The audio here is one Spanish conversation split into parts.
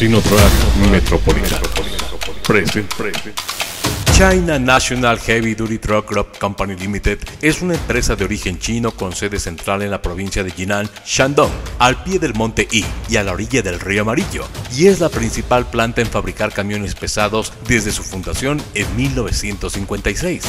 Sinotrack Metropolitano present. China National Heavy Duty Truck Group Company Limited es una empresa de origen chino con sede central en la provincia de Jinan, Shandong, al pie del monte Yi y a la orilla del río Amarillo, y es la principal planta en fabricar camiones pesados desde su fundación en 1956.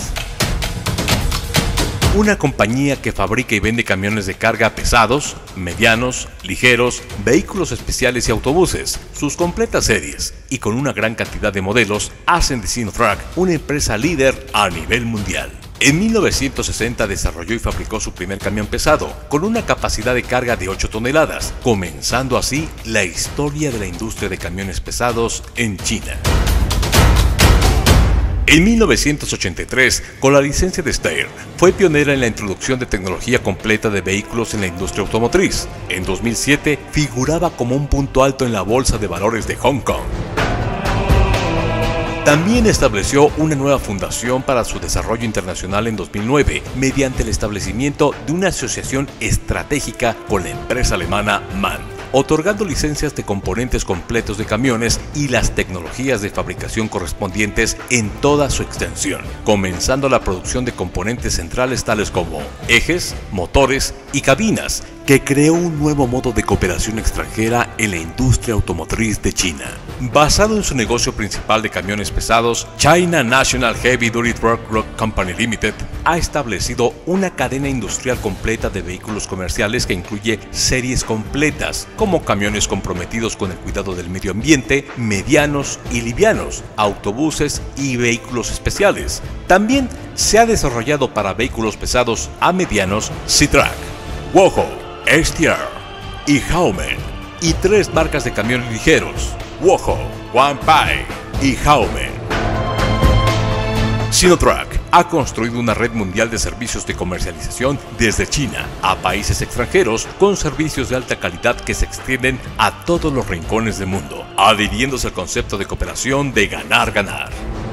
Una compañía que fabrica y vende camiones de carga pesados, medianos, ligeros, vehículos especiales y autobuses. Sus completas series y con una gran cantidad de modelos hacen de Sinotrack una empresa líder a nivel mundial. En 1960 desarrolló y fabricó su primer camión pesado, con una capacidad de carga de 8 toneladas, comenzando así la historia de la industria de camiones pesados en China. En 1983, con la licencia de Steyr, fue pionera en la introducción de tecnología completa de vehículos en la industria automotriz. En 2007, figuraba como un punto alto en la bolsa de valores de Hong Kong. También estableció una nueva fundación para su desarrollo internacional en 2009, mediante el establecimiento de una asociación estratégica con la empresa alemana MAN, otorgando licencias de componentes completos de camiones y las tecnologías de fabricación correspondientes en toda su extensión, comenzando la producción de componentes centrales tales como ejes, motores y cabinas, que creó un nuevo modo de cooperación extranjera en la industria automotriz de China. Basado en su negocio principal de camiones pesados, China National Heavy Duty Truck Group Company Limited ha establecido una cadena industrial completa de vehículos comerciales que incluye series completas, como camiones comprometidos con el cuidado del medio ambiente, medianos y livianos, autobuses y vehículos especiales. También se ha desarrollado para vehículos pesados a medianos Sinotrack, Woho, STR y Howman, y 3 marcas de camiones ligeros, Woho, Wanpai y Howman. Sinotrack ha construido una red mundial de servicios de comercialización desde China a países extranjeros con servicios de alta calidad que se extienden a todos los rincones del mundo, adhiriéndose al concepto de cooperación de ganar-ganar.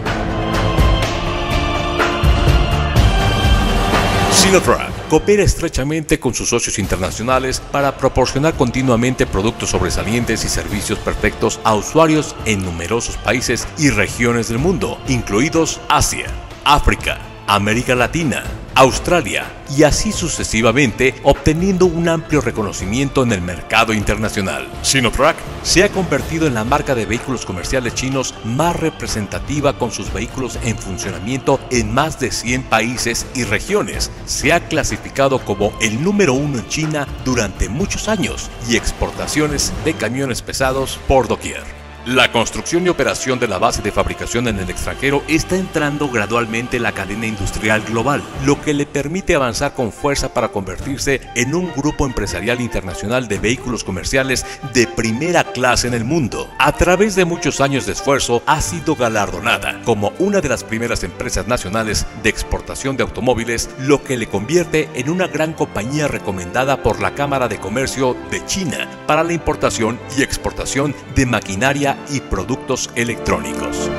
Sinotrack coopera estrechamente con sus socios internacionales para proporcionar continuamente productos sobresalientes y servicios perfectos a usuarios en numerosos países y regiones del mundo, incluidos Asia, África, América Latina, Australia y así sucesivamente, obteniendo un amplio reconocimiento en el mercado internacional. Sinotrack se ha convertido en la marca de vehículos comerciales chinos más representativa, con sus vehículos en funcionamiento en más de 100 países y regiones. Se ha clasificado como el número 1 en China durante muchos años y exportaciones de camiones pesados por doquier. La construcción y operación de la base de fabricación en el extranjero está entrando gradualmente en la cadena industrial global, lo que le permite avanzar con fuerza para convertirse en un grupo empresarial internacional de vehículos comerciales de primera clase en el mundo. A través de muchos años de esfuerzo, ha sido galardonada como una de las primeras empresas nacionales de exportación de automóviles, lo que le convierte en una gran compañía recomendada por la Cámara de Comercio de China para la importación y exportación de maquinaria y productos electrónicos.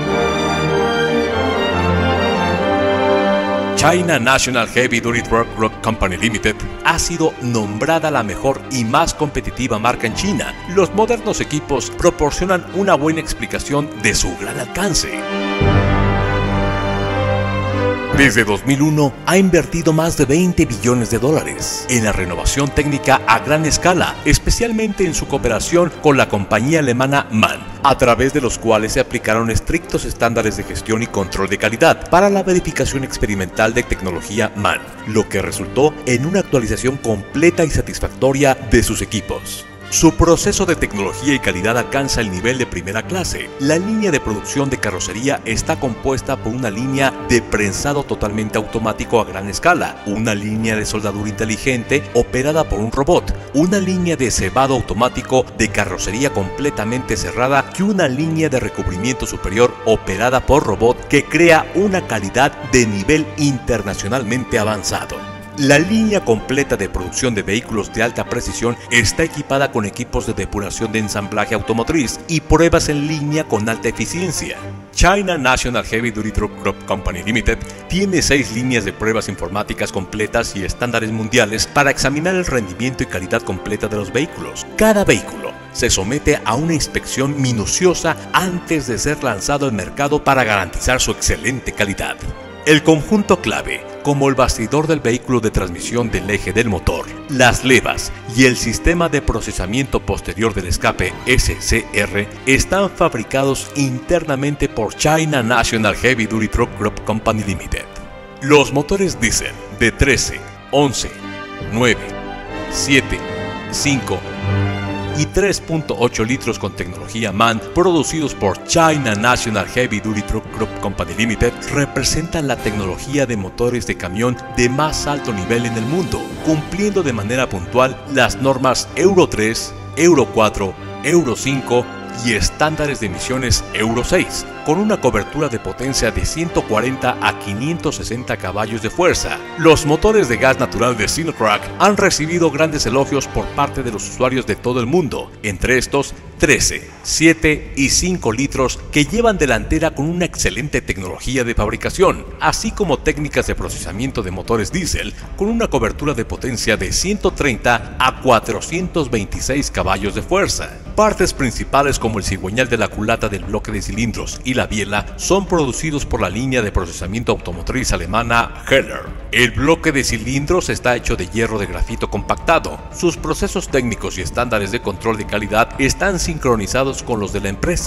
China National Heavy Duty Truck Group Company Limited ha sido nombrada la mejor y más competitiva marca en China. Los modernos equipos proporcionan una buena explicación de su gran alcance. Desde 2001 ha invertido más de $20 billones en la renovación técnica a gran escala, especialmente en su cooperación con la compañía alemana MAN, a través de los cuales se aplicaron estrictos estándares de gestión y control de calidad para la verificación experimental de tecnología MAN, lo que resultó en una actualización completa y satisfactoria de sus equipos. Su proceso de tecnología y calidad alcanza el nivel de primera clase. La línea de producción de carrocería está compuesta por una línea de prensado totalmente automático a gran escala, una línea de soldadura inteligente operada por un robot, una línea de cebado automático de carrocería completamente cerrada y una línea de recubrimiento superior operada por robot que crea una calidad de nivel internacionalmente avanzado. La línea completa de producción de vehículos de alta precisión está equipada con equipos de depuración de ensamblaje automotriz y pruebas en línea con alta eficiencia. China National Heavy Duty Truck Group Company Limited tiene 6 líneas de pruebas informáticas completas y estándares mundiales para examinar el rendimiento y calidad completa de los vehículos. Cada vehículo se somete a una inspección minuciosa antes de ser lanzado al mercado para garantizar su excelente calidad. El conjunto clave, como el bastidor del vehículo de transmisión del eje del motor, las levas y el sistema de procesamiento posterior del escape SCR, están fabricados internamente por China National Heavy Duty Truck Group Company Limited. Los motores diésel de 13, 11, 9, 7, 5 y 3.8 litros con tecnología MAN, producidos por China National Heavy Duty Truck Group Company Limited, representan la tecnología de motores de camión de más alto nivel en el mundo, cumpliendo de manera puntual las normas Euro 3, Euro 4, Euro 5 y estándares de emisiones Euro 6, con una cobertura de potencia de 140 a 560 caballos de fuerza. Los motores de gas natural de Sinotruk han recibido grandes elogios por parte de los usuarios de todo el mundo, entre estos 13, 7 y 5 litros que llevan delantera con una excelente tecnología de fabricación, así como técnicas de procesamiento de motores diésel con una cobertura de potencia de 130 a 426 caballos de fuerza. Partes principales como el cigüeñal de la culata del bloque de cilindros y la biela son producidos por la línea de procesamiento automotriz alemana Heller. El bloque de cilindros está hecho de hierro de grafito compactado. Sus procesos técnicos y estándares de control de calidad están sincronizados con los de la empresa.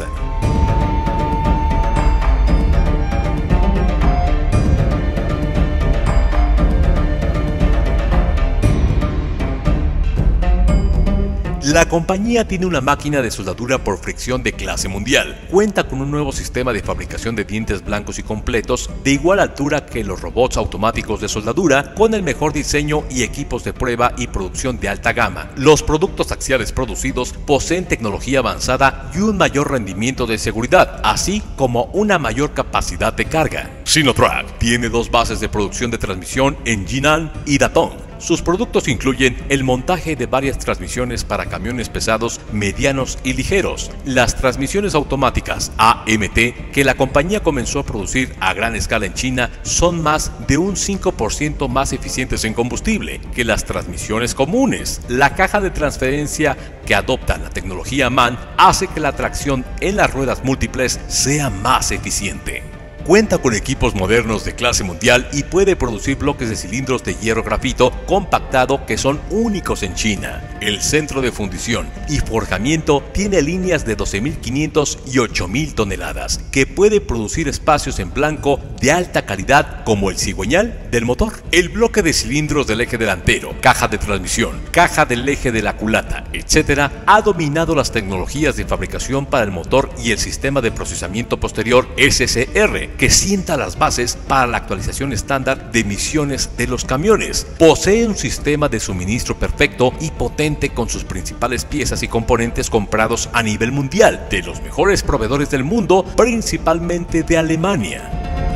La compañía tiene una máquina de soldadura por fricción de clase mundial. Cuenta con un nuevo sistema de fabricación de dientes blancos y completos de igual altura que los robots automáticos de soldadura, con el mejor diseño y equipos de prueba y producción de alta gama. Los productos axiales producidos poseen tecnología avanzada y un mayor rendimiento de seguridad, así como una mayor capacidad de carga. Sinotruk tiene 2 bases de producción de transmisión en Jinan y Datong. Sus productos incluyen el montaje de varias transmisiones para camiones pesados, medianos y ligeros. Las transmisiones automáticas AMT que la compañía comenzó a producir a gran escala en China son más de un 5% más eficientes en combustible que las transmisiones comunes. La caja de transferencia que adopta la tecnología MAN hace que la tracción en las ruedas múltiples sea más eficiente. Cuenta con equipos modernos de clase mundial y puede producir bloques de cilindros de hierro grafito compactado que son únicos en China. El centro de fundición y forjamiento tiene líneas de 12.500 y 8.000 toneladas, que puede producir espacios en blanco de alta calidad como el cigüeñal del motor. El bloque de cilindros del eje delantero, caja de transmisión, caja del eje de la culata, etc. ha dominado las tecnologías de fabricación para el motor y el sistema de procesamiento posterior SCR, que sienta las bases para la actualización estándar de emisiones de los camiones. Posee un sistema de suministro perfecto y potente con sus principales piezas y componentes comprados a nivel mundial de los mejores proveedores del mundo, principalmente de Alemania.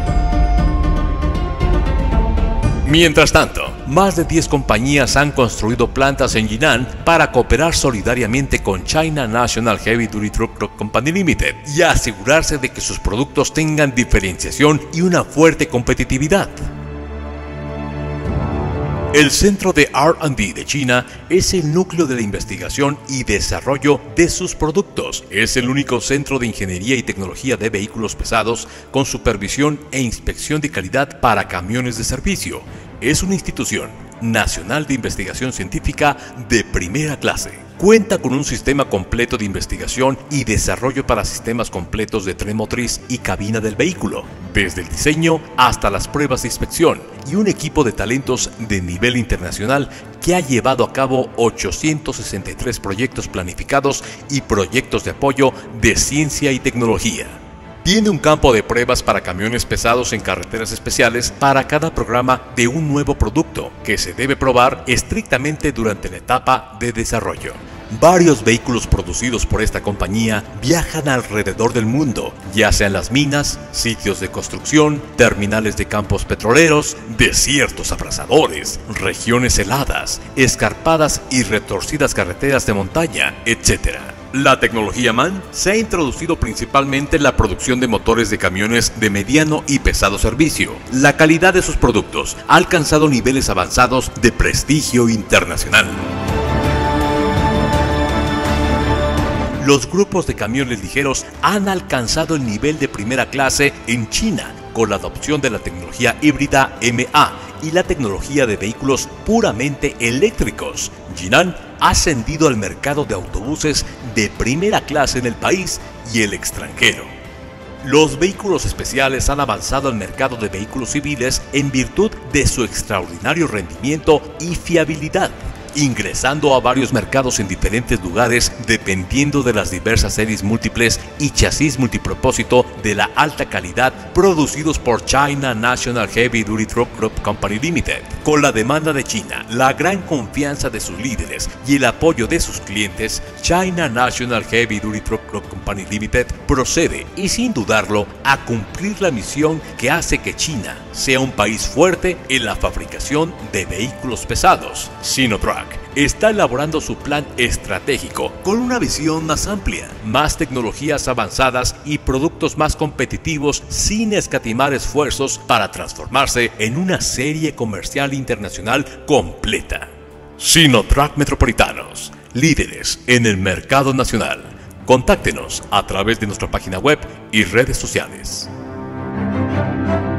Mientras tanto, más de 10 compañías han construido plantas en Jinan para cooperar solidariamente con China National Heavy Duty Truck Group Company Limited y asegurarse de que sus productos tengan diferenciación y una fuerte competitividad. El Centro de R&D de China es el núcleo de la investigación y desarrollo de sus productos. Es el único centro de ingeniería y tecnología de vehículos pesados con supervisión e inspección de calidad para camiones de servicio. Es una institución nacional de investigación científica de primera clase. Cuenta con un sistema completo de investigación y desarrollo para sistemas completos de tren motriz y cabina del vehículo, desde el diseño hasta las pruebas de inspección, y un equipo de talentos de nivel internacional que ha llevado a cabo 863 proyectos planificados y proyectos de apoyo de ciencia y tecnología. Tiene un campo de pruebas para camiones pesados en carreteras especiales para cada programa de un nuevo producto que se debe probar estrictamente durante la etapa de desarrollo. Varios vehículos producidos por esta compañía viajan alrededor del mundo, ya sean las minas, sitios de construcción, terminales de campos petroleros, desiertos abrasadores, regiones heladas, escarpadas y retorcidas carreteras de montaña, etc. La tecnología MAN se ha introducido principalmente en la producción de motores de camiones de mediano y pesado servicio. La calidad de sus productos ha alcanzado niveles avanzados de prestigio internacional. Los grupos de camiones ligeros han alcanzado el nivel de primera clase en China con la adopción de la tecnología híbrida MA y la tecnología de vehículos puramente eléctricos. Jinan ha ascendido al mercado de autobuses de primera clase en el país y el extranjero. Los vehículos especiales han avanzado al mercado de vehículos civiles en virtud de su extraordinario rendimiento y fiabilidad, ingresando a varios mercados en diferentes lugares dependiendo de las diversas series múltiples y chasis multipropósito de la alta calidad producidos por China National Heavy Duty Truck Group Company Limited. Con la demanda de China, la gran confianza de sus líderes y el apoyo de sus clientes, China National Heavy Duty Truck Group Company Limited procede, y sin dudarlo, a cumplir la misión que hace que China sea un país fuerte en la fabricación de vehículos pesados. Sinotruk está elaborando su plan estratégico con una visión más amplia, más tecnologías avanzadas y productos más competitivos sin escatimar esfuerzos para transformarse en una serie comercial internacional completa. Sinotruk Metropolitanos, líderes en el mercado nacional. Contáctenos a través de nuestra página web y redes sociales.